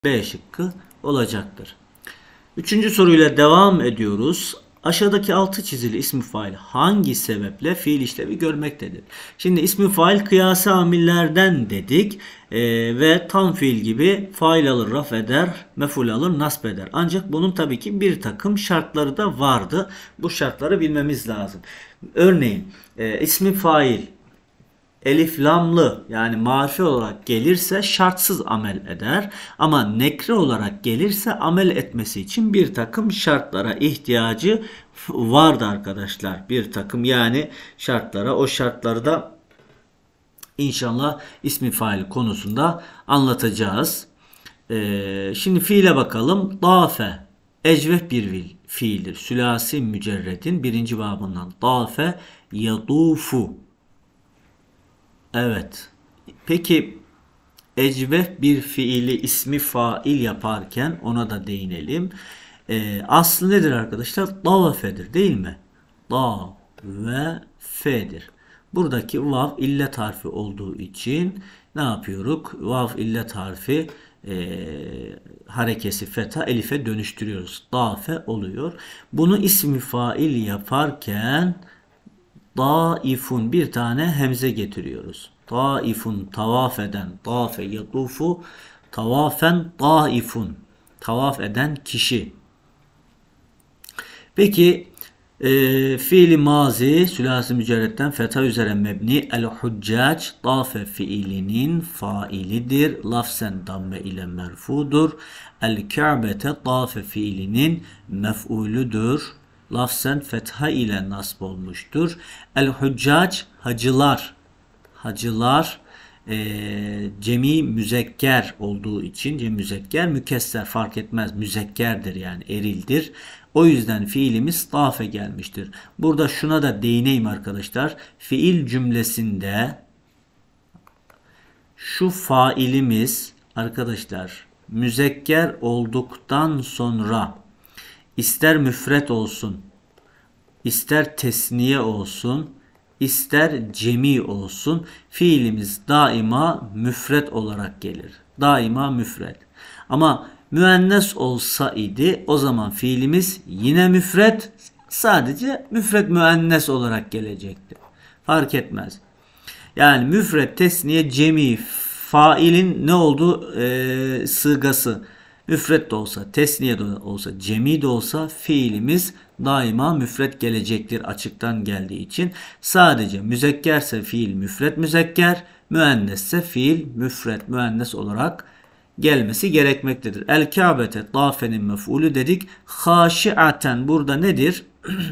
B şıkkı olacaktır. Üçüncü soruyla devam ediyoruz. Aşağıdaki altı çizili ismi fail hangi sebeple fiil işlevi görmektedir? Şimdi ismi fail kıyasi amillerden dedik ve tam fiil gibi fail alır, raf eder, mef'ul alır, nasb eder. Ancak bunun tabii ki bir takım şartları da vardı. Bu şartları bilmemiz lazım. Örneğin ismi fail elif lamlı yani marife olarak gelirse şartsız amel eder. Ama nekre olarak gelirse amel etmesi için bir takım şartlara ihtiyacı vardı arkadaşlar. Bir takım yani şartlara, o şartları da İnşallah ismi fail konusunda anlatacağız. Şimdi fiile bakalım. Dafe ecvef bir fiildir. Sülasi mücerredin birinci babından. Dafe yadufu. Evet. Peki ecvef bir fiili ismi fail yaparken ona da değinelim. Aslı nedir arkadaşlar? Da ve fe'dir değil mi? Da ve fe'dir. Buradaki vav illet harfi olduğu için ne yapıyoruz? Vav illet harfi harekesi feta elife dönüştürüyoruz. Da fe oluyor. Bunu ismi fail yaparken daifun bir tane hemze getiriyoruz. Daifun tavaf eden, tafe yatufu, tavafen daifun tavaf eden kişi. Peki fiili mazi sülasi mücerretten feta üzere mebni el-huccac dafe fiilinin failidir. Lafzen damme ile merfudur. El-ka'bete dafe fiilinin mef'ulüdür. Lafzen fetha ile nasb olmuştur. El-huccac hacılar. Hacılar cemi müzekker olduğu için cemi müzekker mükesser fark etmez müzekkerdir yani erildir. O yüzden fiilimiz dafe gelmiştir. Burada şuna da değineyim arkadaşlar. Fiil cümlesinde şu failimiz arkadaşlar müzekker olduktan sonra ister müfret olsun, ister tesniye olsun, ister cemi olsun fiilimiz daima müfret olarak gelir. Daima müfret. Ama müennes olsa idi o zaman fiilimiz yine müfret, sadece müfret müennes olarak gelecekti. Fark etmez. Yani müfret, tesniye, cemi failin ne olduğu sığgası müfret de olsa, tesniye de olsa, cemi de olsa fiilimiz daima müfret gelecektir açıktan geldiği için. Sadece müzekkerse fiil müfret müzekker, müennesse fiil müfret müennes olarak gelmesi gerekmektedir. El-Kâbete dâfenin mef'ulü dedik. Haşiaten burada nedir?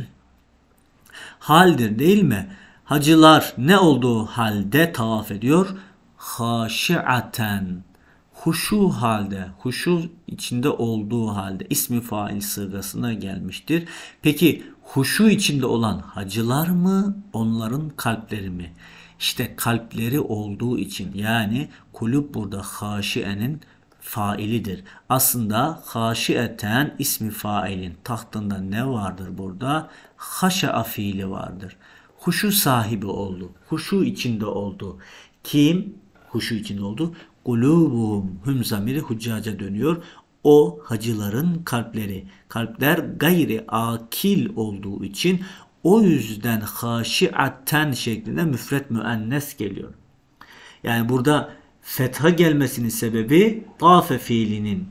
Haldir değil mi? Hacılar ne olduğu halde tavaf ediyor? Haşiaten. Huşu halde, huşu içinde olduğu halde ismi fail sırasına gelmiştir. Peki huşu içinde olan hacılar mı, onların kalpleri mi? İşte kalpleri olduğu için yani kulüp burada haşiyenin failidir. Aslında haşiyeten ismi failin tahtında ne vardır burada? Haşa fiili vardır. Huşu sahibi oldu. Huşu içinde oldu. Kim? Huşu içinde oldu. Kulubum hüm zamiri huccaca dönüyor. O hacıların kalpleri. Kalpler gayri akil olduğu için o yüzden haşiaten şeklinde müfret müennes geliyor. Yani burada fetha gelmesinin sebebi tafe fiilinin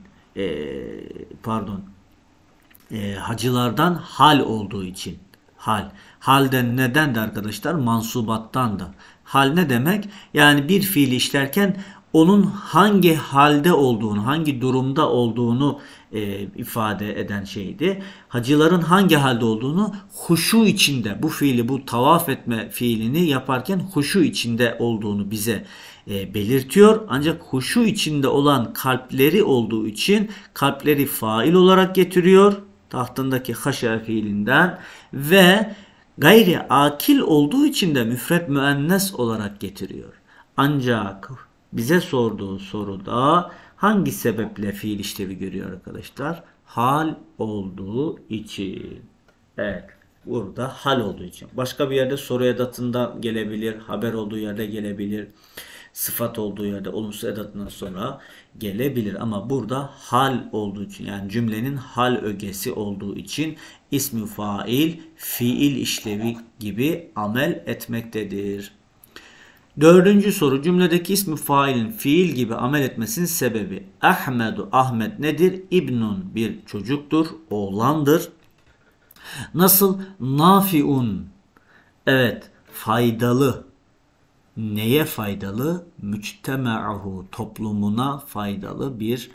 hacılardan hal olduğu için. Hal. Halden neden de arkadaşlar? Mansubattan da. Hal ne demek? Yani bir fiili işlerken onun hangi halde olduğunu, hangi durumda olduğunu ifade eden şeydi. Hacıların hangi halde olduğunu huşu içinde, bu fiili, bu tavaf etme fiilini yaparken huşu içinde olduğunu bize belirtiyor. Ancak huşu içinde olan kalpleri olduğu için kalpleri fail olarak getiriyor. Tahtındaki haşa fiilinden ve gayri akil olduğu için de müfret müennes olarak getiriyor. Ancak bize sorduğu soruda hangi sebeple fiil işlevi görüyor arkadaşlar? Hal olduğu için. Evet. Burada hal olduğu için. Başka bir yerde soru edatından gelebilir. Haber olduğu yerde gelebilir. sıfat olduğu yerde olumsuz edatından sonra gelebilir. Ama burada hal olduğu için, yani cümlenin hal ögesi olduğu için ismi fail fiil işlevi gibi amel etmektedir. Dördüncü soru, cümledeki ismi failin fiil gibi amel etmesinin sebebi. Ahmedu, Ahmet nedir? İbnun, bir çocuktur, oğlandır. Nasıl? Nafiun, evet, faydalı. Neye faydalı? Müctema'uhu, toplumuna faydalı bir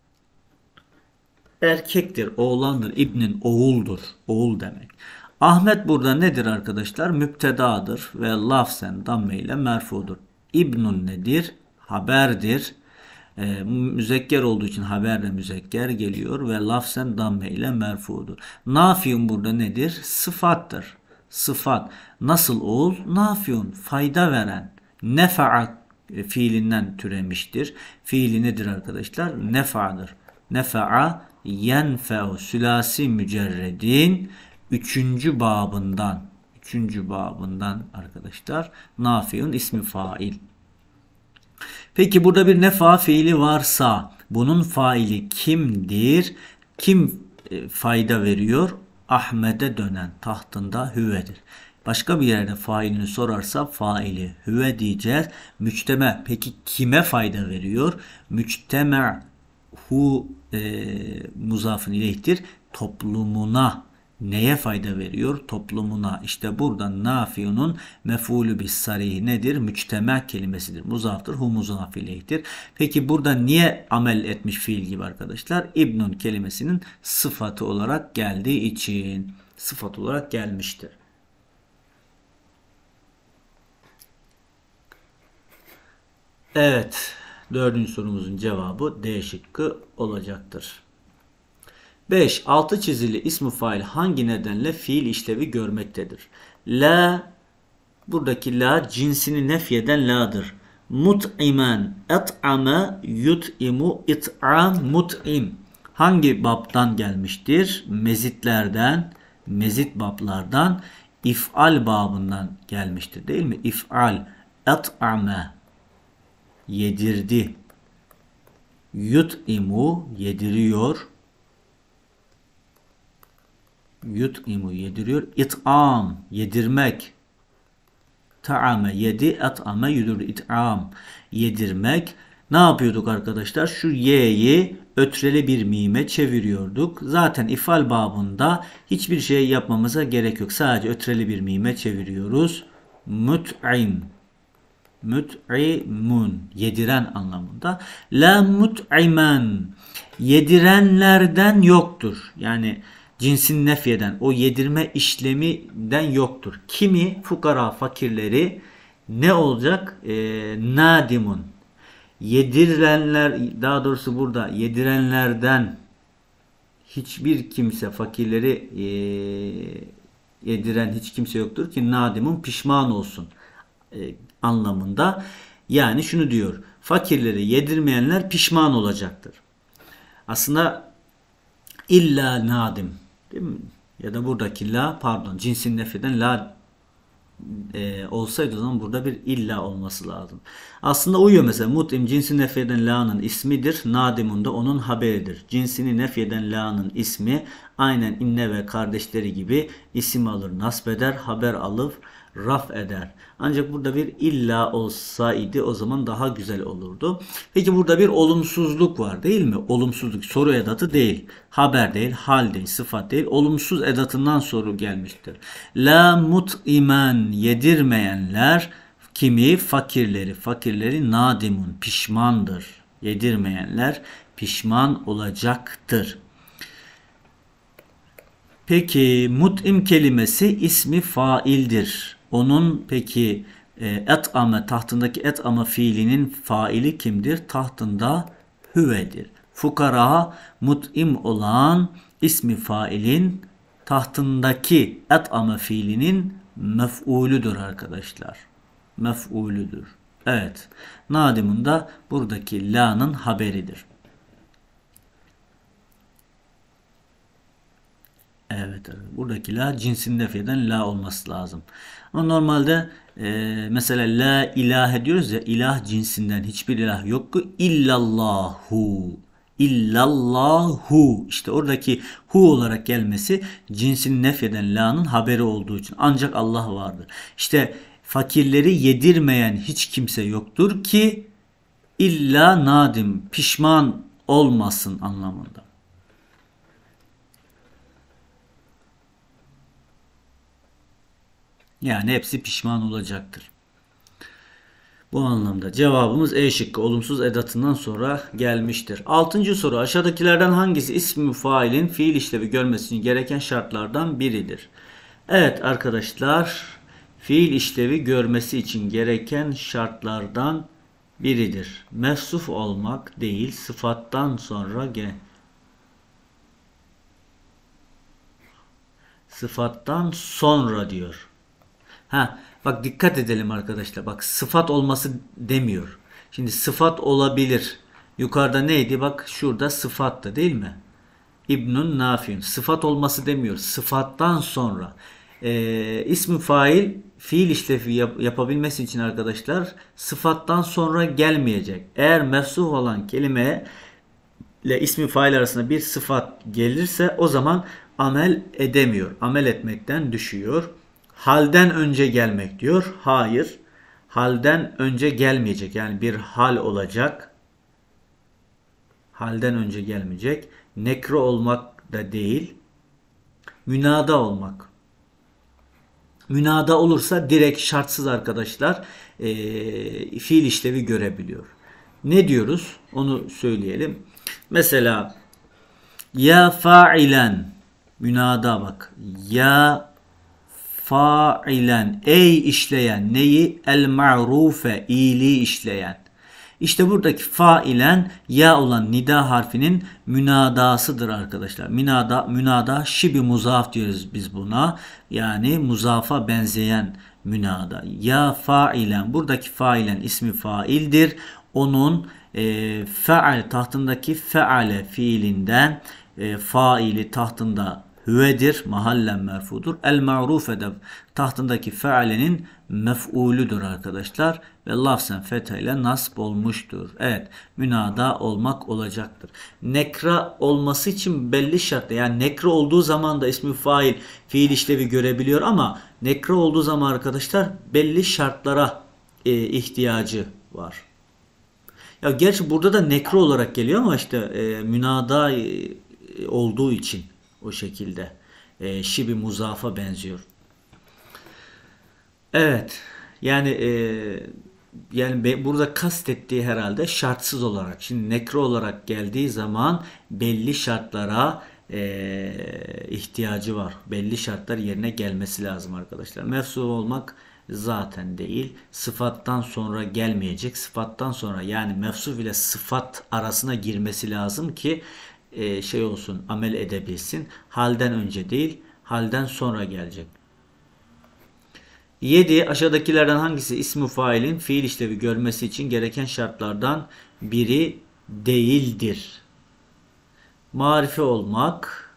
erkektir, oğlandır. İbnin, oğuldur. Oğul demek. Ahmet burada nedir arkadaşlar? Müptedadır ve lafzen damme ile merfudur. İbnun nedir? Haberdir. Müzekker olduğu için haberle müzekker geliyor ve lafzen damme ile merfudur. Nafiun burada nedir? Sıfattır. Sıfat. Nasıl oğul? Nafiun, fayda veren. Nefa'a fiilinden türemiştir. Fiili nedir arkadaşlar? Nefa'dır. Nefa'a yenfe'u sülasi mücerredin üçüncü babından arkadaşlar, nafiun ismi fail. Peki burada bir nefa fiili varsa bunun faili kimdir? Kim fayda veriyor? Ahmet'e dönen, tahtında hüvedir. Başka bir yerde failini sorarsa faili hüve diyeceğiz. Mücteme, peki kime fayda veriyor? Mücteme hu muzafın ileyhtir. Toplumuna. Neye fayda veriyor? Toplumuna. İşte burada nafiunun mef'ulü bis sarih nedir? Mücteme kelimesidir. Muzaftır. Hu muzaf ileyhtir. Peki burada niye amel etmiş fiil gibi arkadaşlar? İbnun kelimesinin sıfatı olarak geldiği için. Sıfat olarak gelmiştir. Evet. Dördüncü sorumuzun cevabı D şıkkı olacaktır. 5. Altı çizili ismi fail hangi nedenle fiil işlevi görmektedir? La, buradaki la cinsini nefyeden la'dır. Mut'imen, et'ame, yut'imu, it'am, mut'im. Hangi babdan gelmiştir? Mezitlerden, mezit bablardan, if'al babından gelmiştir değil mi? İf'al, et'ame, yedirdi. Yut'imu, yediriyor. Yut'imu, yediriyor. İt'am, yedirmek. Ta'ame, yedi. Et'ame, yedirir. İt'am, yedirmek. Ne yapıyorduk arkadaşlar? Şu y'yi ötreli bir mime çeviriyorduk. Zaten ifal babında hiçbir şey yapmamıza gerek yok. Sadece ötreli bir mime çeviriyoruz. Mut'im. Mut'imun, yediren anlamında. La mut'imen, yedirenlerden yoktur. Yani cinsin nefyeden, o yedirme işleminden yoktur. Kimi? Fukara, fakirleri ne olacak? Nadimun. Yedirenler, daha doğrusu burada yedirenlerden hiçbir kimse, fakirleri yediren hiç kimse yoktur ki nadimun, pişman olsun anlamında. Yani şunu diyor. Fakirleri yedirmeyenler pişman olacaktır. Aslında illa nadim, değil mi? Ya da buradaki la, pardon, cinsin nefeden la olsaydı o zaman burada bir illa olması lazım. Aslında uyuyor mesela. Mut'im cinsin nefyeden la'nın ismidir. Nadimun da onun haberidir. Cinsini nefyeden la'nın ismi aynen inne ve kardeşleri gibi isim alır, nasbeder, haber alır, raf eder. Ancak burada bir illa olsaydı o zaman daha güzel olurdu. Peki burada bir olumsuzluk var değil mi? Olumsuzluk soru edatı değil. Haber değil, hal değil, sıfat değil. Olumsuz edatından soru gelmiştir. La mut'imen, yedirmeyenler kimi? Fakirleri. Fakirleri nadimun, pişmandır. Yedirmeyenler pişman olacaktır. Peki mut'im kelimesi ismi faildir. Onun peki et'ame, tahtındaki et'ame fiilinin faili kimdir? Tahtında hüvedir. Fukara, mut'im olan ismi failin tahtındaki et'ame fiilinin mef'ulüdür arkadaşlar. Mef'ulüdür. Evet. Nadimun da buradaki la'nın haberidir. Evet, evet. Buradaki la cinsin nef eden la olması lazım. Ama normalde mesela la ilahe diyoruz ya, ilah cinsinden hiçbir ilah yok ki illallahu. İllallahu. İşte oradaki hu olarak gelmesi cinsin nef eden la'nın haberi olduğu için. Ancak Allah vardır. İşte fakirleri yedirmeyen hiç kimse yoktur ki illa nadim, pişman olmasın anlamında. Yani hepsi pişman olacaktır. Bu anlamda cevabımız E şıkkı olumsuz edatından sonra gelmiştir. Altıncı soru, aşağıdakilerden hangisi ismi failin fiil işlevi görmesini gereken şartlardan biridir? Evet arkadaşlar, fiil işlevi görmesi için gereken şartlardan biridir. Mevsuf olmak değil, sıfattan sonra sıfattan sonra diyor. Ha, bak dikkat edelim arkadaşlar. Bak sıfat olması demiyor. Şimdi sıfat olabilir. Yukarıda neydi? Bak şurada sıfattı değil mi? İbnun Nafi'ün. Sıfat olması demiyor. Sıfattan sonra. İsmi fail fiil işlevi yapabilmesi için arkadaşlar sıfattan sonra gelmeyecek. Eğer mefsuf olan kelimeye ile ismi fail arasında bir sıfat gelirse o zaman amel edemiyor. Amel etmekten düşüyor. Halden önce gelmek diyor. Hayır. Halden önce gelmeyecek. Yani bir hal olacak. Halden önce gelmeyecek. Nekre olmak da değil. Münada olmak. Münada olursa direkt şartsız arkadaşlar fiil işlevi görebiliyor. Ne diyoruz? Onu söyleyelim. Mesela ya failen, münada bak. Ya failen, ey işleyen, neyi? El ma'rufe, iyiliği işleyen. İşte buradaki failen ya olan nida harfinin münadasıdır arkadaşlar. Münada şibi muzaf diyoruz biz buna. Yani muzafa benzeyen münada. Ya failen, buradaki failen ismi faildir. Onun faal tahtındaki feale fiilinden faili tahtında hüvedir, mahallen merfudur. El ma'ruf edeb tahtındaki fealenin mef'ulüdür arkadaşlar. Ve lafzen fetha nasb olmuştur. Evet, münada olmak olacaktır. Nekra olması için belli şartlar. Yani nekra olduğu zaman da ismi fail fiil işlevi görebiliyor ama nekra olduğu zaman arkadaşlar belli şartlara ihtiyacı var. Ya gerçi burada da nekro olarak geliyor ama işte münada olduğu için o şekilde şibi muzafa benziyor. Evet. Yani burada kastettiği herhalde şartsız olarak. Şimdi nekro olarak geldiği zaman belli şartlara ihtiyacı var. Belli şartlar yerine gelmesi lazım arkadaşlar. Mefsuf olmak zaten değil. Sıfattan sonra gelmeyecek. Sıfattan sonra yani mefsuf ile sıfat arasına girmesi lazım ki şey olsun, amel edebilsin. Halden önce değil, halden sonra gelecek. 7. Aşağıdakilerden hangisi ismi failin fiil işlevi görmesi için gereken şartlardan biri değildir? Marife olmak,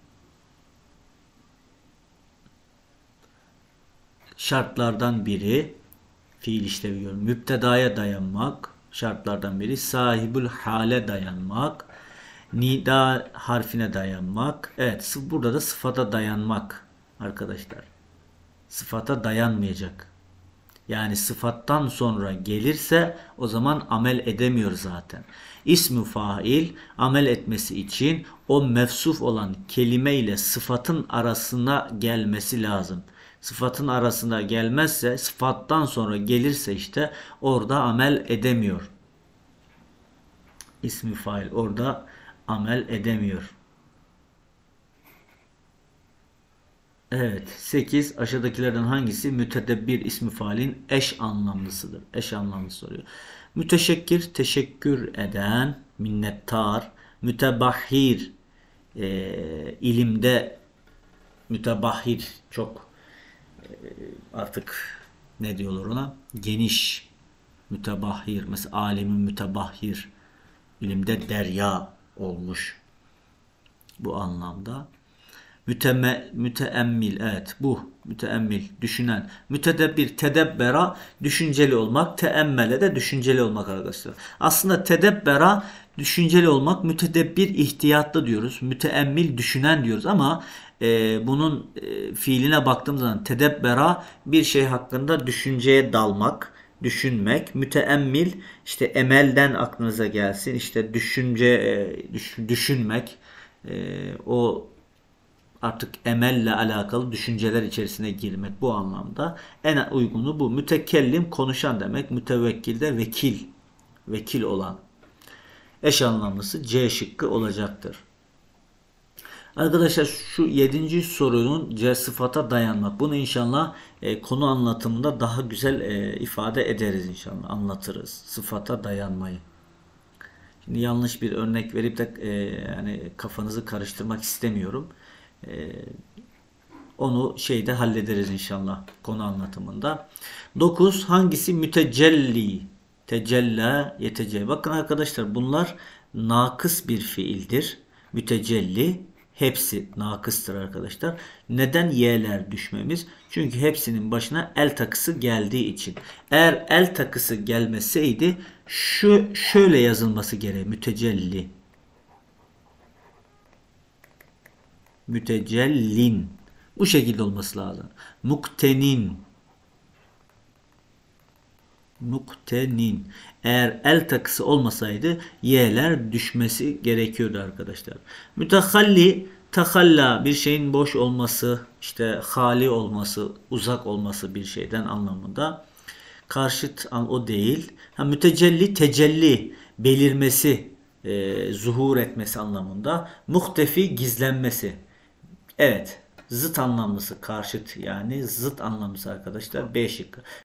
şartlardan biri fiil işlevi görmek. Müptedaya dayanmak, şartlardan biri. Sahibül hale dayanmak. Nida harfine dayanmak. Evet, burada da sıfata dayanmak arkadaşlar. Sıfata dayanmayacak. Yani sıfattan sonra gelirse o zaman amel edemiyor zaten. İsmi fail amel etmesi için o mevsuf olan kelime ile sıfatın arasına gelmesi lazım. Sıfatın arasında gelmezse, sıfattan sonra gelirse işte orada amel edemiyor. İsmi fail orada amel edemiyor. Evet. 8. Aşağıdakilerden hangisi mütedebbir ismi failin eş anlamlısıdır? Eş anlamlısı soruyor. Müteşekkir, teşekkür eden, minnettar. Mütebahhir, ilimde mütebahhir çok artık ne diyorlar ona? Geniş, mütebahhir. Mesela alimin mütebahhir, ilimde derya olmuş bu anlamda. Müteemmil, evet, bu müteemmil, düşünen. Mütedebbir, tedebbera, düşünceli olmak. Teemmele de düşünceli olmak arkadaşlar. Aslında tedebbera düşünceli olmak, mütedebbir ihtiyatlı diyoruz. Müteemmil düşünen diyoruz ama bunun fiiline baktığımız zaman tedebbera bir şey hakkında düşünceye dalmak, düşünmek. Müteemmil işte emelden aklınıza gelsin. İşte düşünce, düşünmek. O artık emelle alakalı düşünceler içerisine girmek, bu anlamda en uygunu bu. Mütekellim konuşan demek. Mütevekkil de vekil. Vekil olan. Eş anlamlısı C şıkkı olacaktır. Arkadaşlar şu 7. sorunun C sıfata dayanmak. Bunu inşallah konu anlatımında daha güzel ifade ederiz inşallah. Anlatırız. Sıfata dayanmayı. Şimdi yanlış bir örnek verip de yani kafanızı karıştırmak istemiyorum. Onu şeyde hallederiz inşallah konu anlatımında. 9. Hangisi mütecelli? Tecella, yetece. Bakın arkadaşlar, bunlar nakıs bir fiildir. Mütecelli hepsi nakıstır arkadaşlar. Neden y'ler düşmemiz? Çünkü hepsinin başına el takısı geldiği için. Eğer el takısı gelmeseydi şöyle yazılması gereği. Mütecelli. Mütecellin. Bu şekilde olması lazım. Muktenin. Muktenin. Eğer el takısı olmasaydı y'ler düşmesi gerekiyordu arkadaşlar. Mütehalli, tahalla, bir şeyin boş olması, işte hali olması, uzak olması bir şeyden anlamında. Karşıt o değil. Mütecelli, tecelli, belirmesi, zuhur etmesi anlamında. Muhtefi, gizlenmesi. Evet. Zıt anlamlısı, karşıt, yani zıt anlamlısı arkadaşlar. B şıkkı.